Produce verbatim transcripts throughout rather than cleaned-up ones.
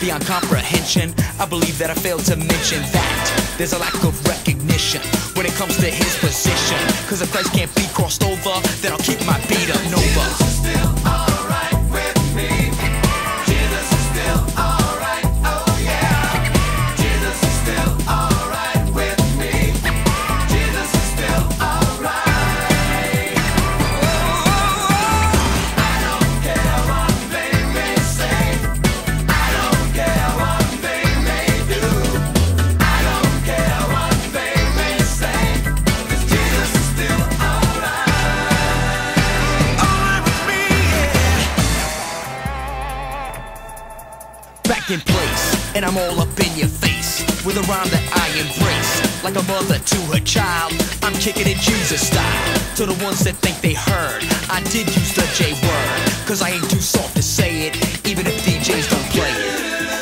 beyond comprehension. I believe that I failed to mention that there's a lack of recognition when it comes to his position. Cause if Christ can't be crossed over, then I'll keep my beat up Nova. Jesus is still alright with me. Jesus is still alright, oh yeah. Jesus is still alright with me. Jesus is still alright. I don't care what they may say. I don't care what they may do. I don't care what they may say. 'Cause Jesus is still alright. Alright with me, yeah. Back in place, and I'm all up in your face with a rhyme that I embrace. Like a mother to her child, I'm kicking it Jesus style. To the ones that think they heard, I did use the J word. Cause I ain't too soft to say it, even if D Js don't play it.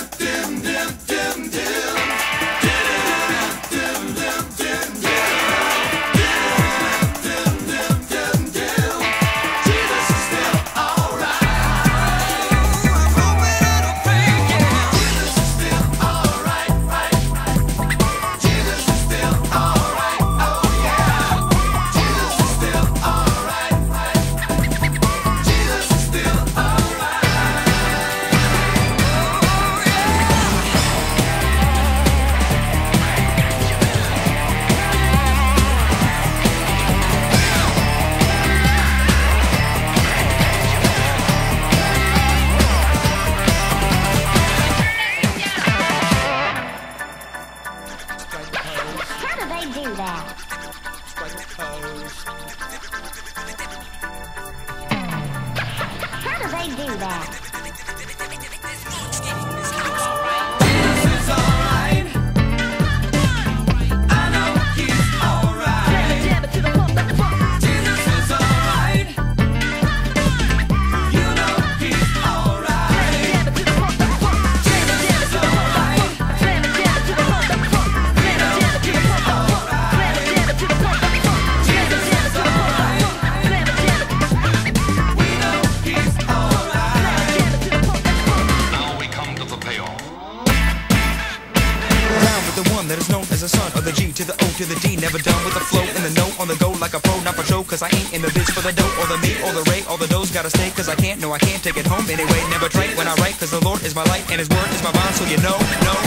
How do they do that? How do they do that? Jesus is alright. I know he's alright. Jesus is alright. You know he's alright. Jesus is alright. We know he's alright. Jesus is alright. We know he's alright. Now we come to the payoff. Down with the one that is known as the son of the G to the O to the D. Never done with the flow and the note on the go like a pro, not for show. Cause I ain't in the biz for the dough or the me or the ray or the does. Gotta stay cause I can't, no I can't take it home anyway. Never trade when I write cause the Lord is my light and his word is my bond. So you know, no